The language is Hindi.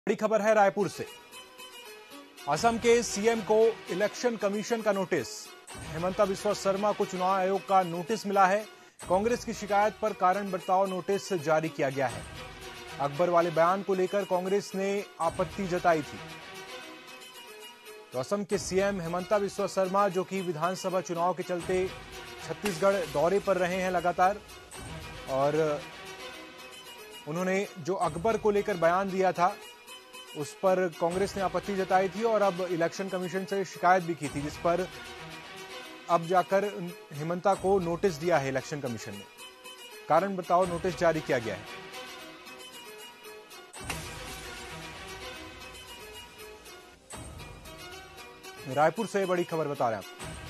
बड़ी खबर है रायपुर से। असम के सीएम को इलेक्शन कमीशन का नोटिस। हेमंता बिस्वा शर्मा को चुनाव आयोग का नोटिस मिला है। कांग्रेस की शिकायत पर कारण बताओ नोटिस जारी किया गया है। अकबर वाले बयान को लेकर कांग्रेस ने आपत्ति जताई थी। तो असम के सीएम हेमंता बिस्वा शर्मा, जो कि विधानसभा चुनाव के चलते छत्तीसगढ़ दौरे पर रहे हैं लगातार, और उन्होंने जो अकबर को लेकर बयान दिया था उस पर कांग्रेस ने आपत्ति जताई थी और अब इलेक्शन कमीशन से शिकायत भी की थी, जिस पर अब जाकर हेमंता को नोटिस दिया है इलेक्शन कमीशन ने। कारण बताओ नोटिस जारी किया गया है। रायपुर से बड़ी खबर बता रहे हैं आपको।